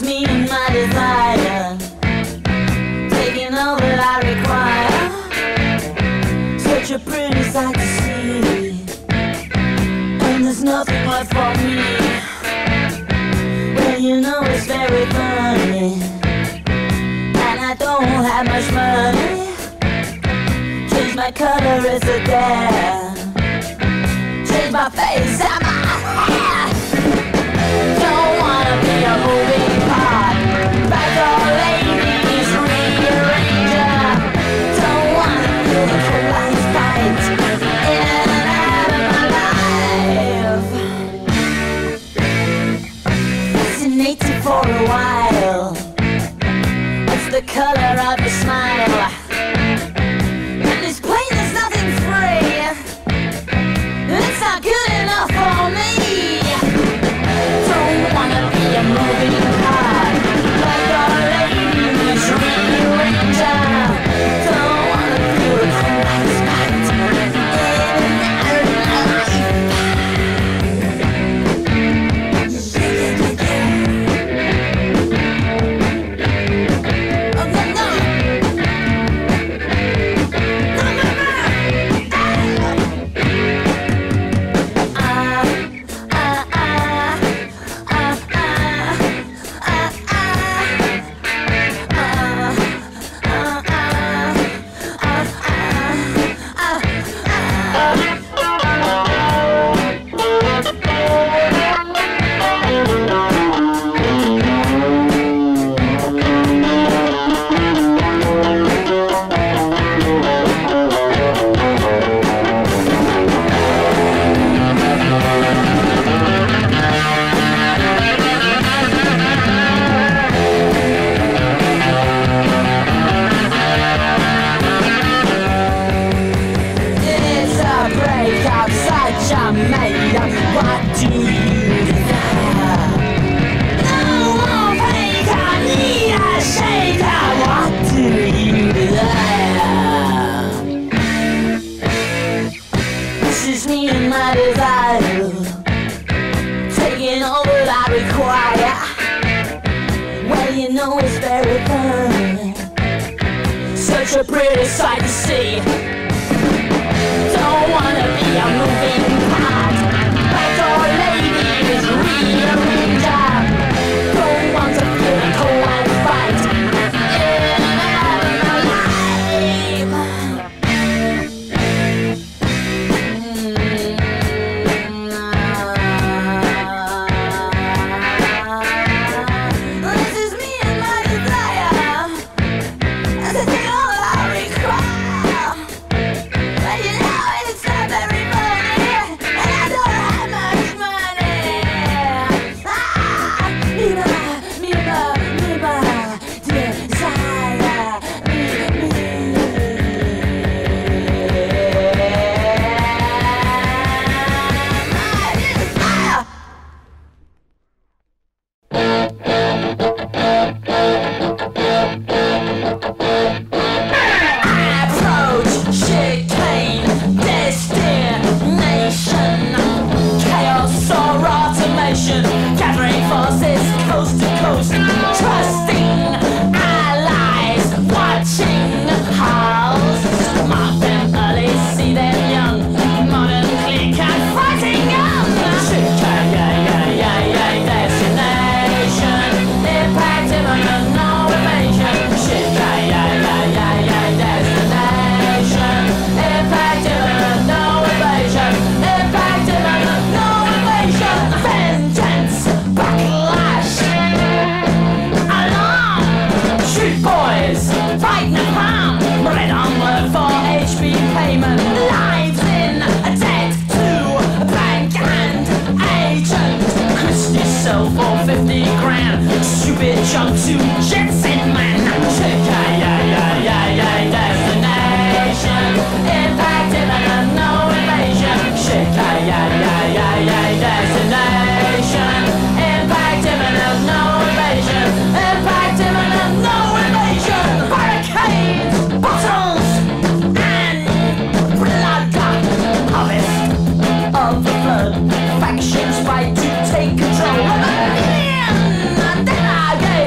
me and my desire, taking all that I require. Such a pretty sight to see, and there's nothing left for me. Well, you know it's very funny, and I don't have much money. Change my color, it's a dare. Change my face and my hair. Don't wanna be a moving part, backdoor ladies rearranger. Don't wanna feel the cold lines bite in and out of my life. Fascinating for a while, it's the color of your smile. And it's plain there's nothing free, it's not good enough for me. Don't wanna be a moving part, like our ladies rearranger. Don't wanna feel the cold ice bite in and out of my life. Oh, no, no. What do you desire? No more fake, I need a shaker. What do you desire? This is me and my desire, taking all that I require. Well, you know it's very fun, such a pretty sight to see. Don't wanna be a moving part, backdoor ladies rearranger. Don't want to feel the cold and fight in and out of my life. This is me and my desire, I take all that I require. But you know it's not very funny, and I don't have much money. Me, my desire, me. Approach, chicane, destination, chaos or automation, gathering forces coast to coast, trusting allies, watching halls, mark them early, see them young, modern clique and fighting young. Destination, impact imminent, no evasion. Destination, impact imminent, no evasion. Impact imminent, no evasion. Vengeance, backlash, alarm. Street boys, fighting the palm. Red onward for HB payment. Lives in a debt to a bank and agent. Christie sell for 50 grand. Stupid junk to Jetson man. Destination, impact imminent, no evasion. Destination, impact imminent, no evasion. Impact imminent, no evasion. Barricades, bottles, and blood. Harvest of the blood. Factions fight to take control of a million. Then I gave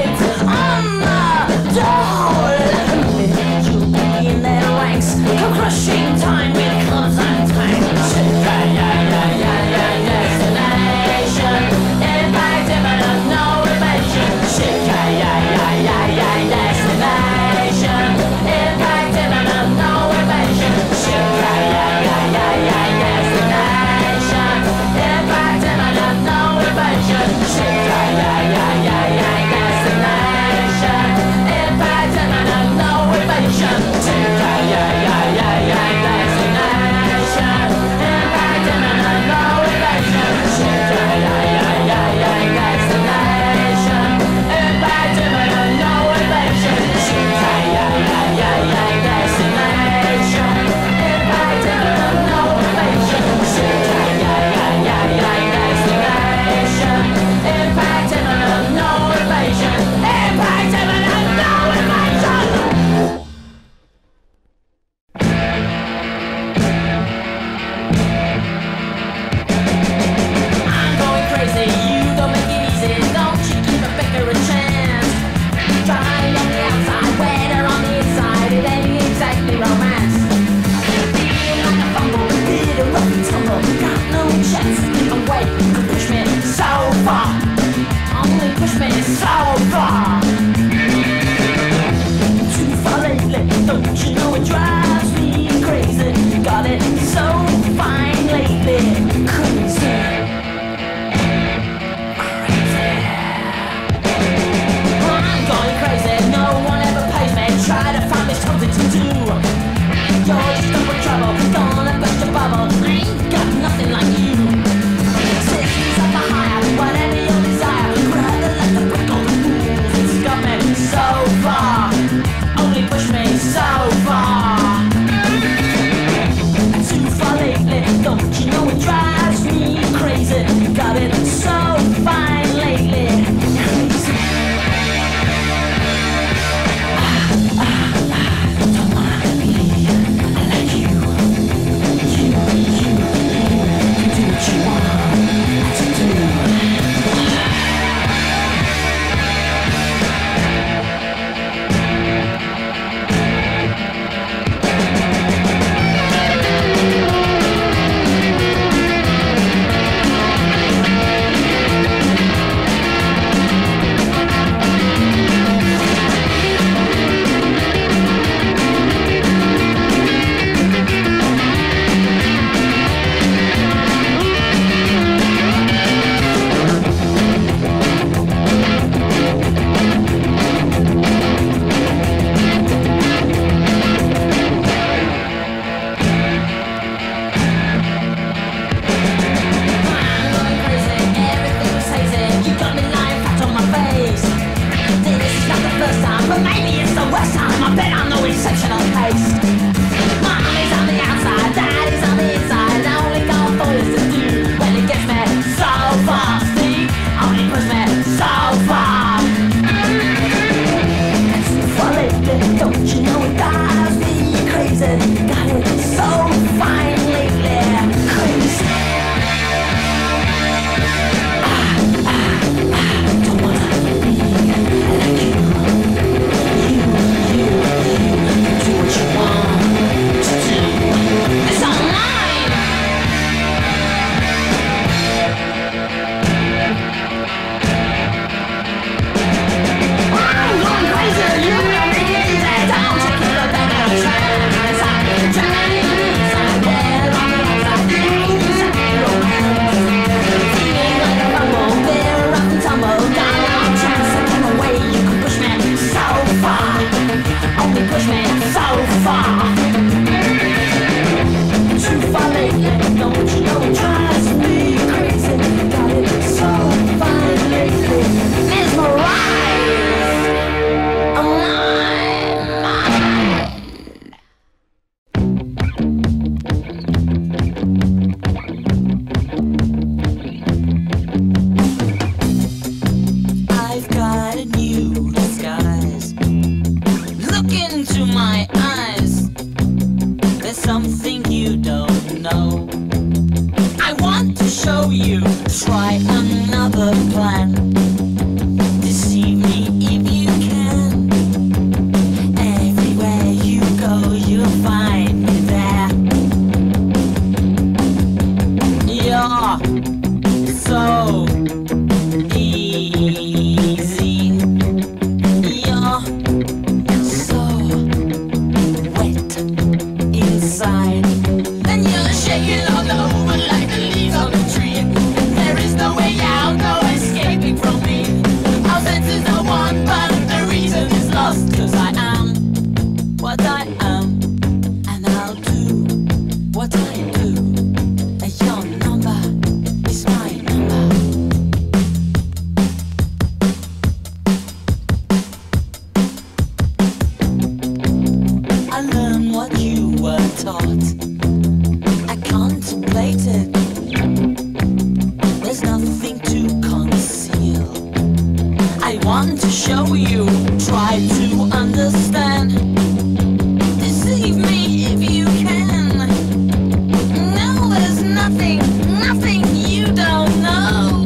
thought. I contemplated. There's nothing to conceal. I want to show you, try to understand. Deceive me if you can. No, there's nothing you don't know.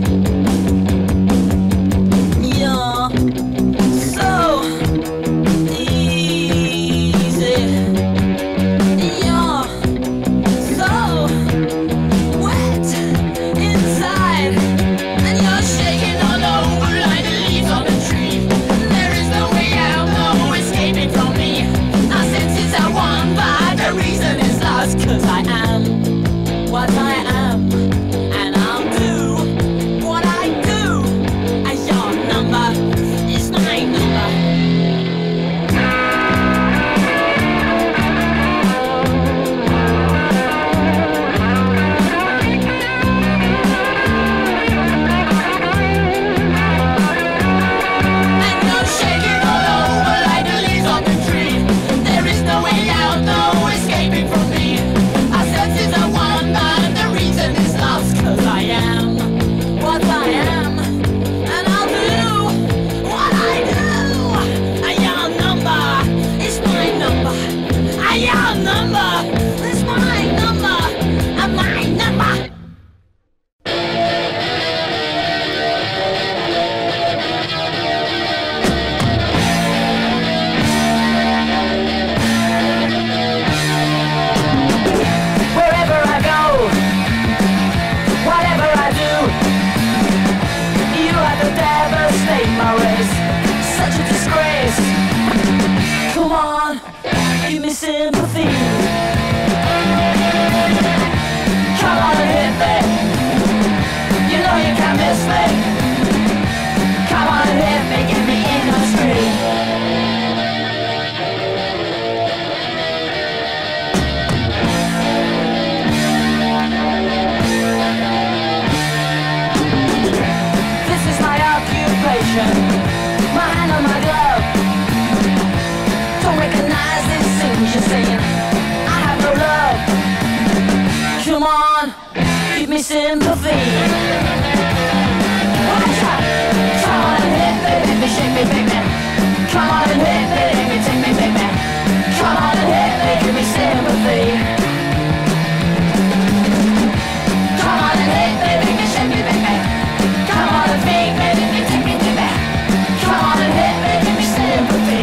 You're so easy. You're so wet inside, and you're shaking all over like the leaves on a tree. There is no way out, no escaping from me. Our senses are one, but the reason is lost. 'Cause I am what I am, and I'll do what I do. And your number is my number. And you're shaking all over like the leaves on the tree. There is no way out, no escaping from me. Our senses are one, but the reason is lost. 'Cause I am what I am, and I'll do what I do. And your number is my number. And your number is my number. And my number. Wherever I go, whatever I do, you have to devastate my race. Such a disgrace. Come on, give me sympathy. Come on and hit me. You know you can't miss me. Come on and hit me, give me industry. This is my occupation, my hand on my glove. Don't recognize these things you're saying. I have no love. Come on, give me sympathy. Watch out. Come on and hit me, baby, shake me, baby. Come on and hit me, let me take me, baby. Come on and hit me, give me sympathy. Come on and hit me, baby, shake me, baby. Come on and make me, let me take me, baby. Come on and hit me, give me sympathy.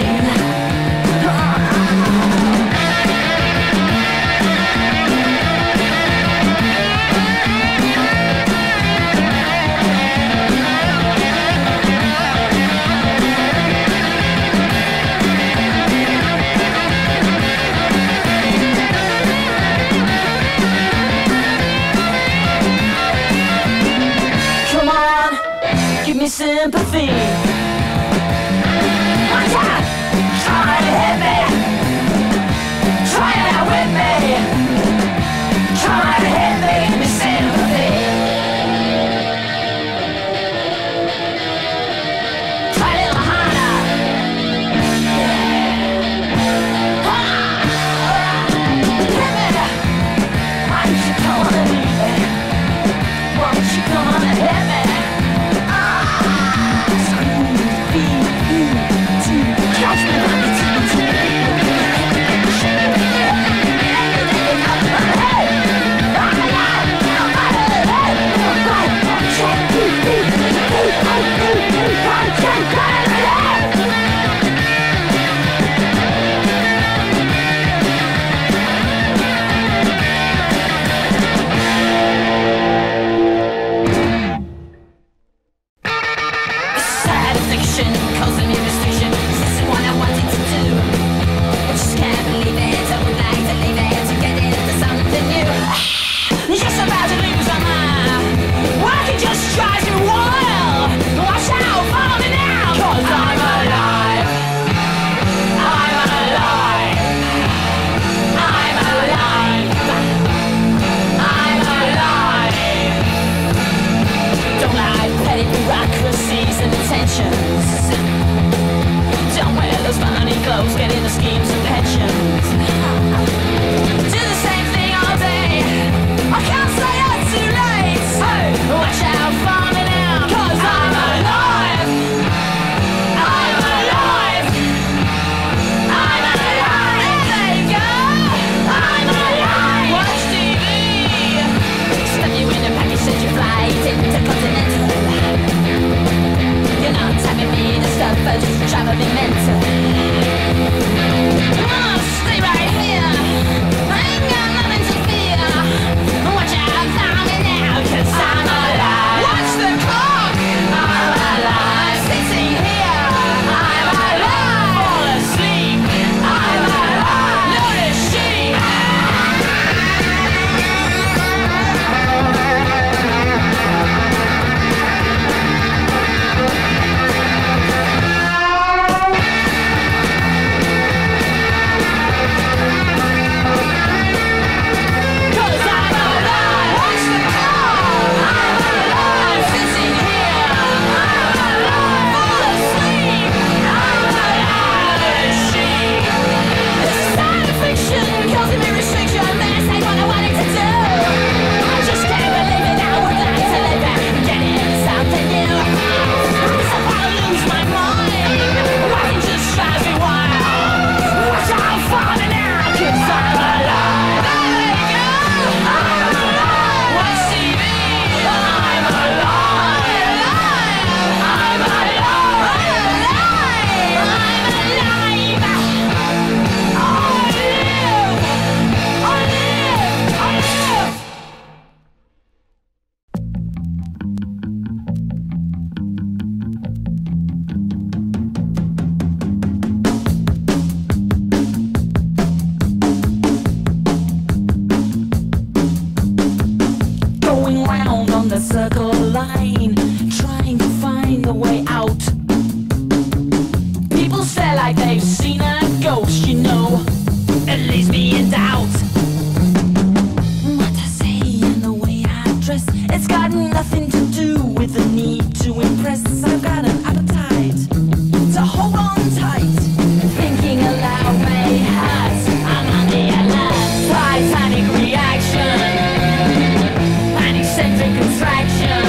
like they've seen a ghost, you know. It leaves me in doubt. What I say and the way I dress, it's got nothing to do with the need to impress. I've got an appetite to hold on tight. Thinking aloud may hurt. I'm on the alert. Titanic reaction, an eccentric contraction.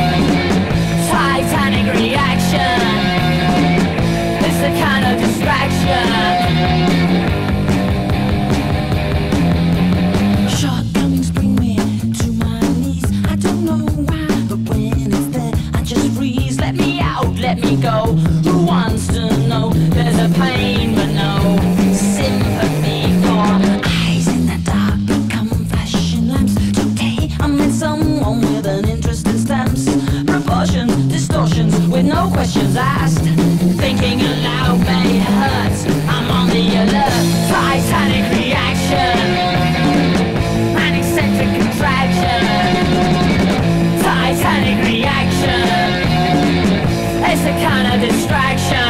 Titanic reaction, it's the kind of distraction. Shortcomings bring me to my knees. I don't know why, but when it's there, I just freeze. Let me out, let me go. Who wants to know? There's a pain, but no sympathy for eyes in the dark become flashing lamps. Today I met someone with an interest in stamps. Proportions, distortions, with no questions asked. Thinking aloud may hurt. I'm on the alert. Titanic reaction, an eccentric contraction. Titanic reaction, it's a kind of distraction.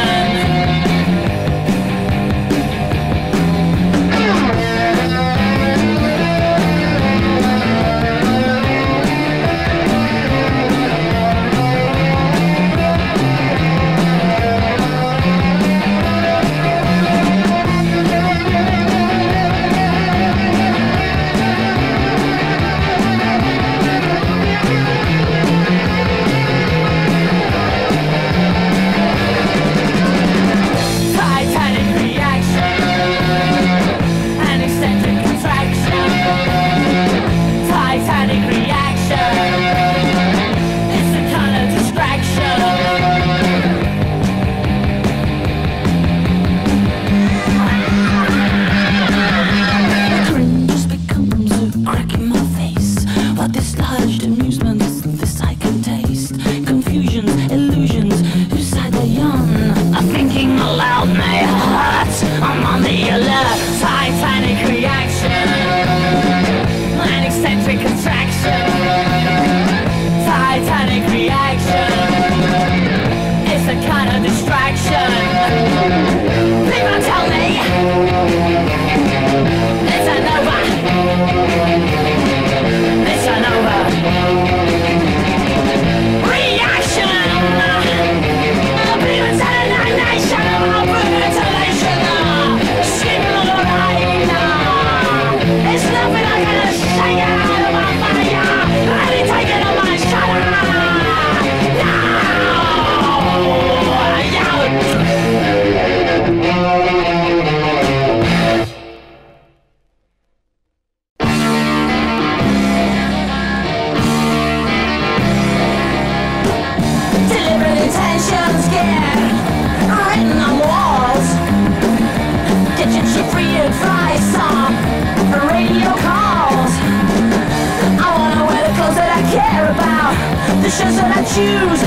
The shows that I choose,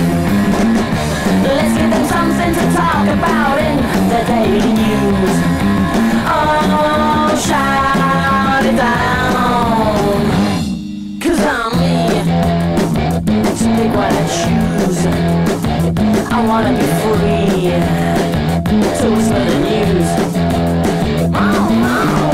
let's give them something to talk about in the daily news. Oh, shout it down, 'cause I'm me, to pick what I choose. I wanna be free to whisper the news. Oh, oh.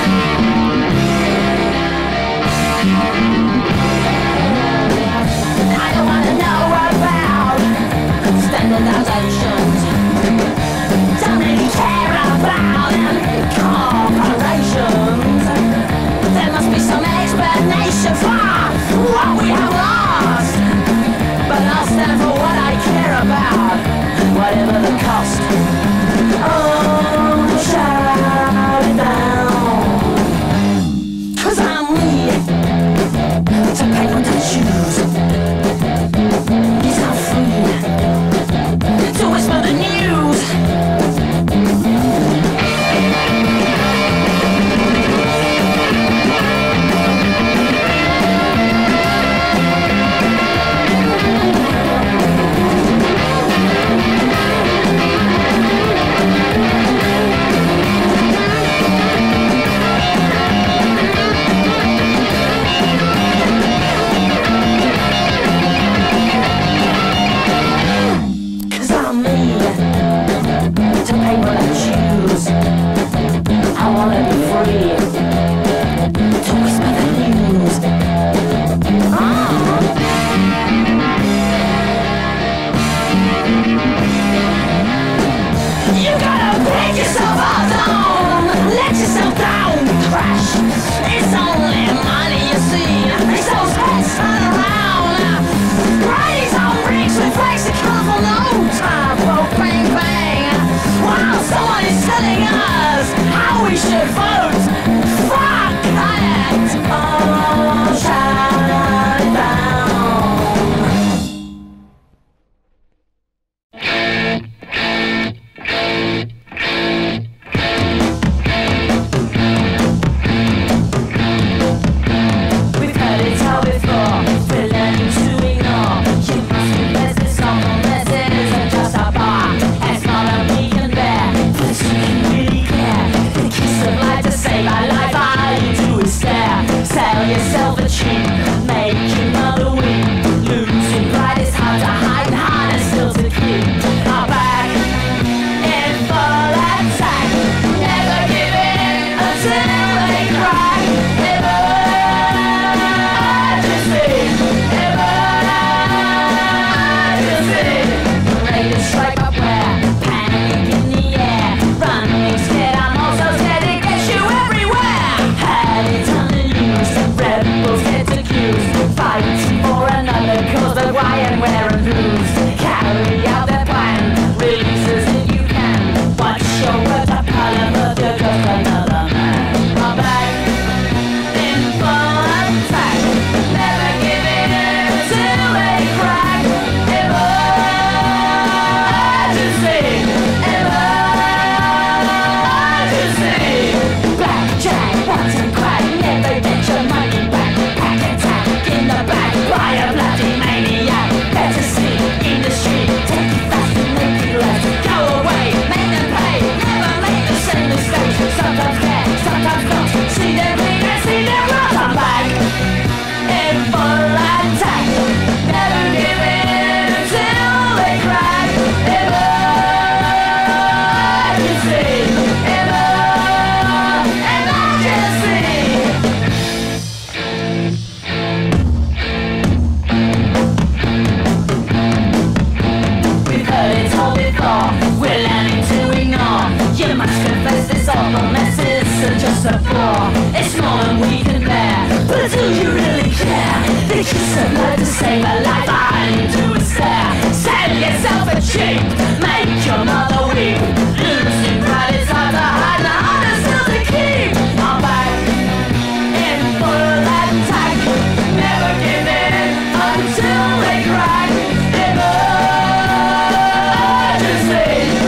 Standardizations, don't really care about corporations. There must be some explanation for what we have lost, but I'll stand for what I care about, whatever the cost. Oh, shout it down, 'cause I'm me, to pick what I choose. He's not free to whisper the news. story. Talks about the news. You gotta pick yourself up, down, let yourself down, crash. It's only money you see. It's those heads turn around. Brains on bricks reflects the colourful note. Bang bang. While someone is telling us how we should vote. Fuck it. Oh, shut it down. We've heard it all before. We're learning to ignore. You must confess this awful message isn't just a bar. It's more than we can bear. But you can really care. The kiss of life to save our life. All you do is stare. Sell yourself a cheap. Make your mother weep. Losing pride is hard to hide and harder still to keep. Our back in full attack. Never give in until they crack. Strike up where panic in the air. Running scared, I'm also scared. It gets you everywhere. Had it on the news. Rebels get accused. Fighting for another cause. But why and where and who's? Carry out their plan. Release as if you can. Watch your words are parliament. You're just another man. I'm back in full attack. Never give in until they crack. Blackjack, once and crack, never get your money back. Pack attack in the back by a bloody maniac. Better see in the street, take it fast and make it last. Go away, make them pay, never make the same mistakes. Sometimes care, sometimes not. See them bleed and see them rot. I'm back in full attack. Never give in until they crack. Emergency, emergency. We've heard it all before. We're learning to ignore. You must confess this awful mess isn't just a bore. It's more than we can bear. But do you really care? The kiss of life to save a life. All you do is stare. Sell yourself a cheap. Make your mother weep. Losing pride is hard to hide. The honor still to keep. I'm back in full attack. Never give in until they crack. Emergency,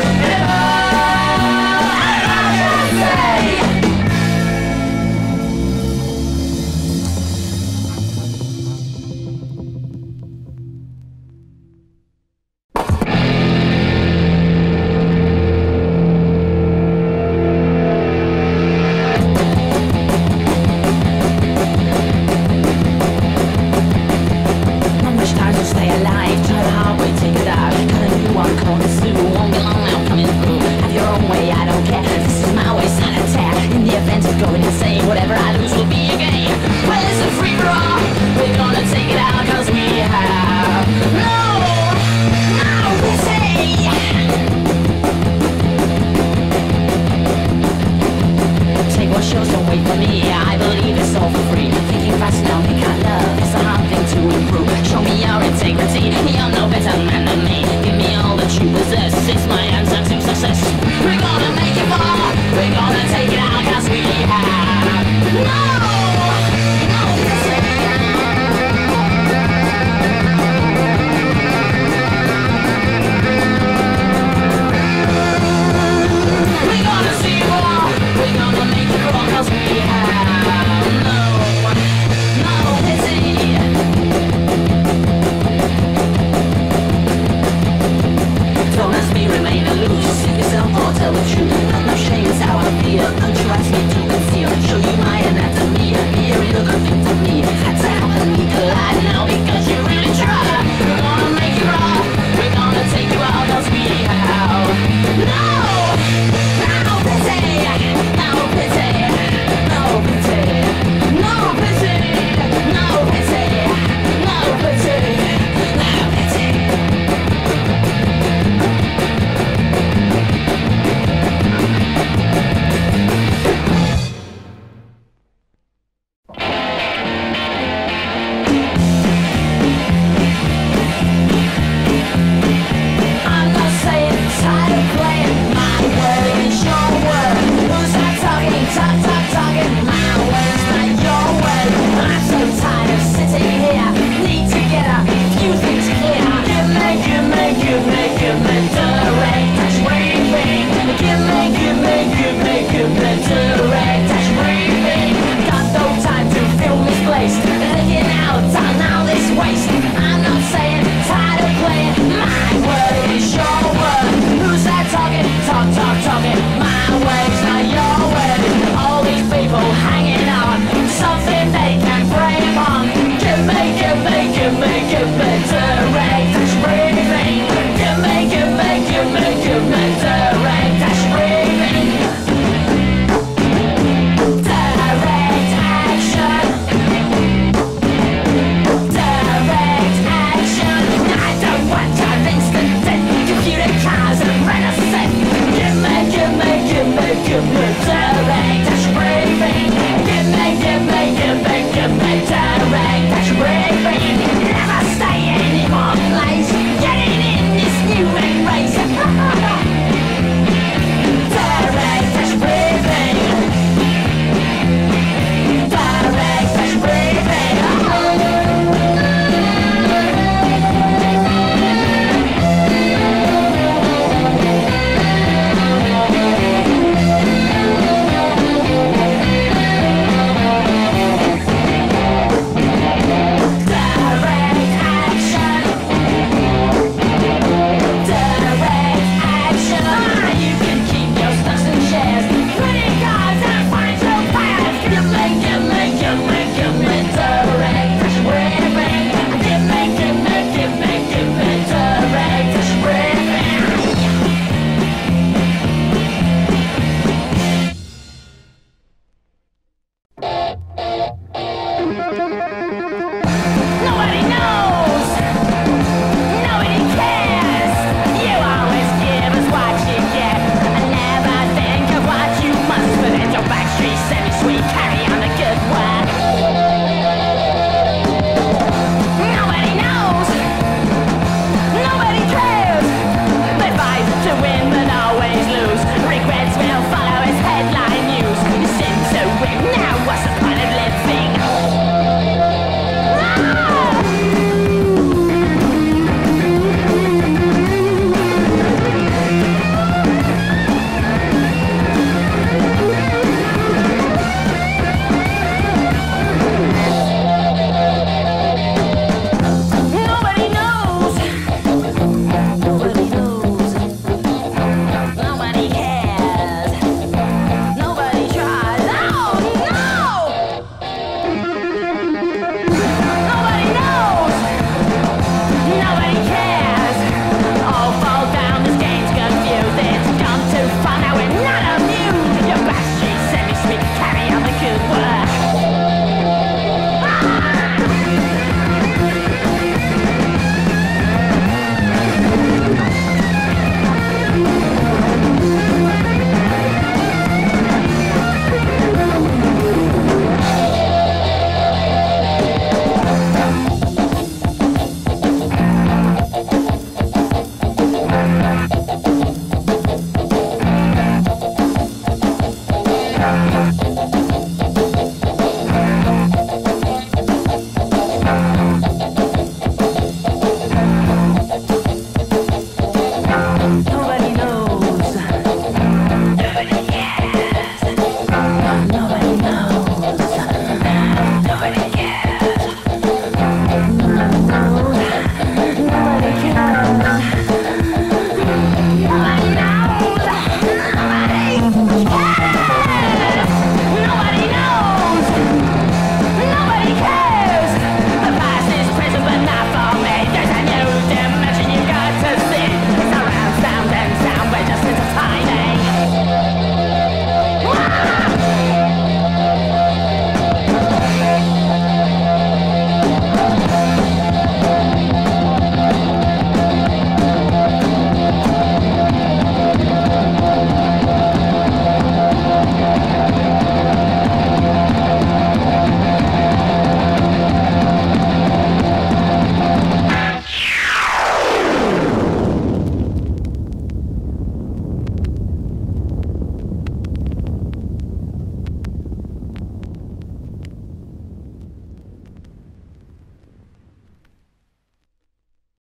emergency. Not much time to stay alive. Try the hard way, take it out. Got a new one called Sue. Won't be long now coming through. Have your own way, I don't care. This is my way, son attack. In the event of going insane, whatever I lose will be a gain. Well, it's a free for all. We're gonna take it out cause we have no pity. Take what's yours, don't wait for me. I believe it's all for free. Thinking fast now, think I love. It's a hard thing to improve. Show me your integrity. You're no better man than me. Give me all that you possess. It's my answer to success. We're gonna make it far. We're gonna take it